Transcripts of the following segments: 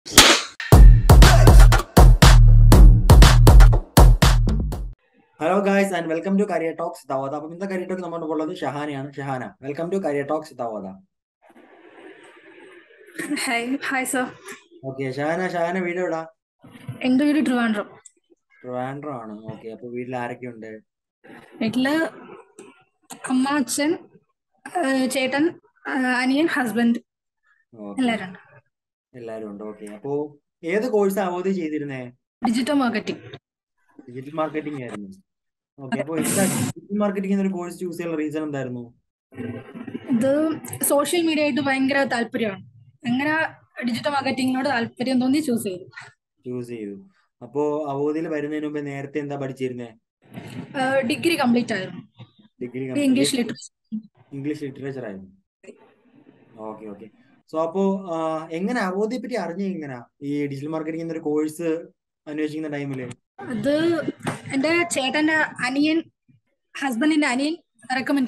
Hello guys and welcome to Careertalks with Avodha. അപ്പോൾ ഇന്നത്തെ Career Talk നമ്മുടെ ഉള്ളത് ഷഹാനയാണ്. Shahana, welcome to Careertalks with Avodha. Hi sir. Okay, Shahana വീട് എവിടാ? എൻ്റെ വീട് ട്രിവാൻഡ്രം. ട്രിവാൻഡ്രം ആണ്. ഓക്കെ, അപ്പോൾ വീട്ടിൽ ആരൊക്കെ ഉണ്ട്? വീട്ടില് അമ്മ, അച്ഛൻ, ചേട്ടൻ, അനിയൻ, ഹസ്ബൻഡ് എല്ലാവരും ഉണ്ട്. എല്ലാരും ഉണ്ട്. ഓക്കെ, അപ്പോൾ ഏത് കോഴ്സ് അവോധ ചെയ്തിരുന്നേ? Digital marketing. ഡിജിറ്റൽ മാർക്കറ്റിംഗ് ആയിരുന്നു. ഓക്കെ, അപ്പോൾ ഡിജിറ്റൽ മാർക്കറ്റിംഗ് എന്നൊരു കോഴ്സ് ചൂസ് ചെയ്യാനുള്ള റീസൺ എന്തായിരുന്നു? ഇത് സോഷ്യൽ മീഡിയ ആയിട്ട് ഭയങ്കര താല്പര്യമാണ്. അങ്ങനെ ഡിജിറ്റൽ മാർക്കറ്റിംഗിനോട് താല്പര്യം തോന്നി ചൂസ് ചെയ്തു. അപ്പോ അവോധയിൽ വരുന്നതിന് മുമ്പ് നേരത്തെ എന്താ പഠിച്ചിരുന്നേ? ഡിഗ്രി കംപ്ലീറ്റ് ആയിരുന്നു. ഇംഗ്ലീഷ് ലിറ്ററേച്ചർ ആയിരുന്നു. ഓക്കെ. സോ അപ്പോ എങ്ങനെ അവോധയെ പറ്റി എങ്ങനെയാ ഈ ഡിജിറ്റൽ മാർക്കറ്റിംഗ് എന്നൊരു കോഴ്സ് അന്വേഷിക്കുന്ന ടൈമില്? അത് എന്റെ ചേട്ടന്റെ അനിയൻ, ഹസ്ബൻഡിന്റെ അനിയൻ റെക്കമെൻഡ്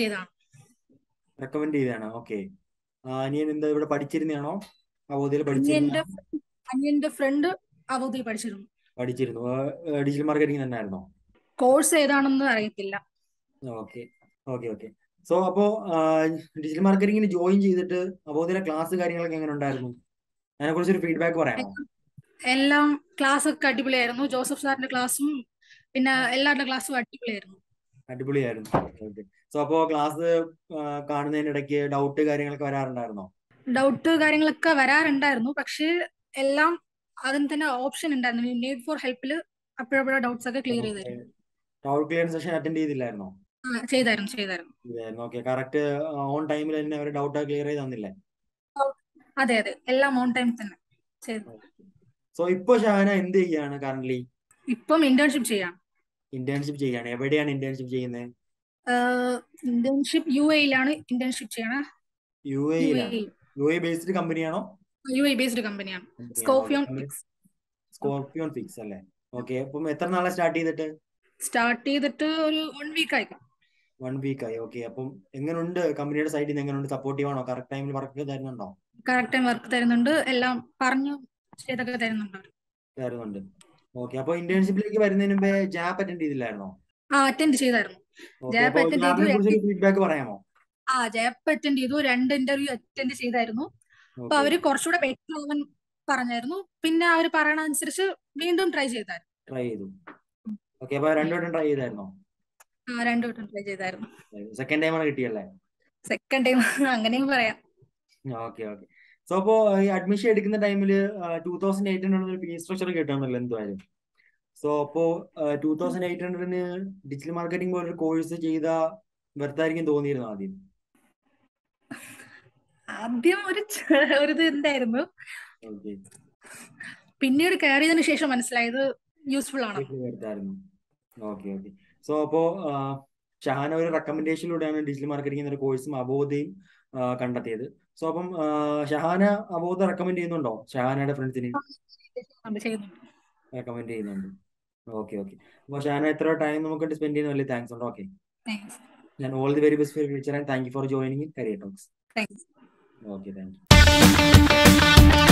ചെയ്തതാണ്. ഓക്കെ, അനിയൻ എന്താ ഇവിടെ പഠിച്ചിരുന്നാണോ? അവോധയിൽ അനിയന്റെ ഫ്രണ്ട് അവോധയിൽ പഠിച്ചിരുന്നു. ഡിജിറ്റൽ മാർക്കറ്റിംഗ് തന്നെ ആയിരുന്നോ? കോഴ്സ് ഏതാണെന്ന് അറിയത്തില്ല. ഓക്കെ. സോ അപ്പോ ഡിജിറ്റൽ മാർക്കറ്റിംഗിന് ജോയിൻ ചെയ്തിട്ട് അവോധയിലെ ക്ലാസ് കാര്യങ്ങളൊക്കെ എങ്ങനെ ഉണ്ടായിരുന്നു? അതിനെ കുറിച്ചൊരു ഫീഡ്ബാക്ക് പറയാമോ? എല്ലാം ക്ലാസ് ഒക്കെ അടിപൊളിയായിരുന്നു. ജോസഫ് സാറിന്റെ ക്ലാസ്സും പിന്നെ എല്ലാവരുടെ ക്ലാസ്സും അടിപൊളിയായിരുന്നു. സോ അപ്പോ ക്ലാസ് കാണുന്നതിനിടയ്ക്ക് ഡൗട്ട് കാര്യങ്ങളൊക്കെ വരാറുണ്ടായിരുന്നു. പക്ഷെ എല്ലാം അതിന് തന്നെ ഓപ്ഷൻ ഉണ്ടായിരുന്നു. നീഡ് ഫോർ ഹെൽപ്പില് അപ്പോഴപ്പോഴോ ഡൗട്ട്സ് ഒക്കെ ക്ലിയർ ചെയ്തായിരുന്നു. ഡൗട്ട് ക്ലിയർ സെഷൻ അറ്റൻഡ് ചെയ്തില്ലായിരുന്നോ? ചെയ്തായിരുന്നു. ഓക്കെ, കറക്റ്റ് ഓൺ ടൈമിൽ തന്നെ അവർ ഡൗട്ട് ക്ലിയർ ചെയ്ത് തന്നില്ലേ? അതെ, എല്ലാം ഓൺ ടൈം തന്നെ ചെയ്തു. സോ ഇപ്പൊ ഷഹാന എന്ത് ചെയ്യാണ് കറന്റ്ലി? ഇപ്പം ഇന്റേൺഷിപ്പ് ചെയ്യാണ്. എവിടെയാണ് ഇന്റേൺഷിപ്പ് ചെയ്യുന്നത്? ഇന്റേൺഷിപ്പ് യുഎഇയിലാണ് ഇന്റേൺഷിപ്പ് ചെയ്യണേ. യുഎഇ ബേസ്ഡ് കമ്പനിയാണോ? യുഎഇ ബേസ്ഡ് കമ്പനിയാണ്. സ്കോർപിയോൺ ഫിക്സ് അല്ലേ? ഓക്കെ, അപ്പം എത്ര നാളെ സ്റ്റാർട്ട് ചെയ്തിട്ട്? ഒരു 1 വീക്ക് ആയി. 1 വീക്കായി. ഓക്കെ, അപ്പം എങ്ങനെയുണ്ട് കമ്പനിയുടെ സൈഡിൽ നിന്ന്? എങ്ങനെയുണ്ട്? സപ്പോർട്ടീവ് ആണോ? കറക്റ്റ് ടൈമിൽ വർക്ക് തരുന്നുണ്ടോ? കറക്റ്റ് ടൈം വർക്ക് തരുന്നുണ്ട്. എല്ലാം പറഞ്ഞു ചെയ്തൊക്കെ തരുന്നുണ്ട്. ഓക്കെ, അപ്പൊ ഇന്റേൺഷിപ്പിലേക്ക് വരുന്നതിന് മുമ്പേ ജാപ്പ് അറ്റൻഡ് ചെയ്തില്ലായിരുന്നോ? അറ്റൻഡ് ചെയ്തായിരുന്നു. ഫീഡ്ബാക്ക് പറയാമോ? ജാപ്പ് അറ്റൻഡ് ചെയ്തു. 2 ഇന്റർവ്യൂ അറ്റൻഡ് ചെയ്തായിരുന്നു. അപ്പൊ അവര് കുറച്ചുകൂടെ ബെറ്റർ ആവാൻ പറഞ്ഞായിരുന്നു. പിന്നെ അവര് പറയണ അനുസരിച്ച് വീണ്ടും ട്രൈ ചെയ്തു. ഓക്കെ, അപ്പൊ 2 വട്ടം ട്രൈ ചെയ്തായിരുന്നോ? 2 വട്ടം ട്രൈ ചെയ്തായിരുന്നു. സെക്കൻഡ് ടൈം ആണ് കിട്ടിയല്ലേ? സെക്കൻഡ് ടൈം അങ്ങനെയും പറയാം. ഓക്കെ. സോ അപ്പോ ഈ അഡ്മിഷൻ എടുക്കുന്ന ടൈമില് 2800 ഫീസ് സ്ട്രക്ചർ കിട്ടാണല്ലോ എന്തായാലും. സോ അപ്പോ 2800 ഡിജിറ്റൽ മാർക്കറ്റിംഗ് പോലൊരു കോഴ്സ് ചെയ്ത വെറുതായിരിക്കും തോന്നിയിരുന്നു ആദ്യം ഒരു ഇത് ഉണ്ടായിരുന്നു. പിന്നീട് കയറിയതിനു ശേഷം മനസ്സിലായത് യൂസ്ഫുൾ ആണ്. ഓക്കെ. സോ അപ്പോ ഷഹാന ഒരു റെക്കമെൻഡേഷനിലൂടെയാണ് ഡിജിറ്റൽ മാർക്കറ്റിംഗ് എന്നൊരു കോഴ്സും അവോധയും കണ്ടെത്തിയത്. സോ അപ്പം ഷഹാന അവോധ റെക്കമെൻഡ് ചെയ്യുന്നുണ്ടോ? ഷഹാനയുടെ ഫ്രണ്ട്സിന് റെക്കമെൻഡ് ചെയ്യുന്നുണ്ട്. ഓക്കെ. അപ്പോൾ ഷഹാന എത്ര ടൈം നമുക്ക് സ്പെൻഡ് ചെയ്യുന്ന വലിയ താങ്ക്സ് ഉണ്ട്. ഓക്കെ, ഞാൻ all the very best for future and thank you for joining in career talks. Thanks. Okay, thank U.